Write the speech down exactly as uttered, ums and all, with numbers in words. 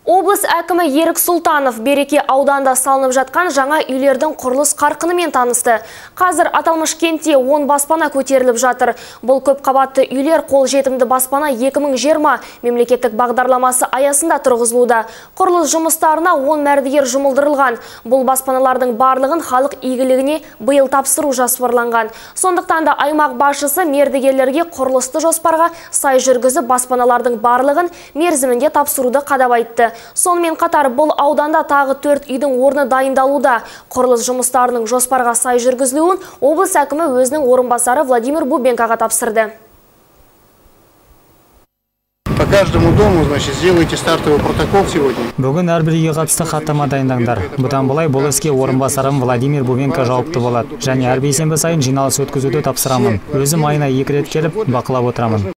Облыс әкімі Ерік Сұлтанов Береке ауданда салынып жатқан жаңа үйлердің құрылыс қарқынымен танысты. Қазір аталмыш кентте он баспана көтеріліп жатыр. Бұл көп қабатты үйлер қолжетімді баспана екі мың жиырма мемлекеттік бағдарламасы аясында тұрғызылуда. Құрылыс жұмыстарына он мәрдігер жұмылдырылған. Бұл баспаналардың барлығын халық игілігіне биыл тапсыру жоспарланған. Сондықтан да аймақ басшысы мердігерлерге құрылысты жоспарға сай жүргізіп баспаналардың барлығын мерзімінде тапсыруды қадап айтты. Сонымен қатар бұл ауданда тағы төрт үйдің орны дайындалуда. Құрылыс жұмыстарының жоспарға сай жүргізілуін облыс әкімі өзінің орынбасары Владимир Бубенкаға тапсырды. По каждому дому, значит, сделайте стартовый протокол сегодня. Бүгін әрбір үйге қатысты хаттама дайындаңдар. Бұдан былай бұл іске орынбасарым Владимир Бубенка жауапты болады. Және әр бейсенбі сайын жиналыс өткізуді тапсырамын. Өзім айына екі рет келіп бақылап отырамын.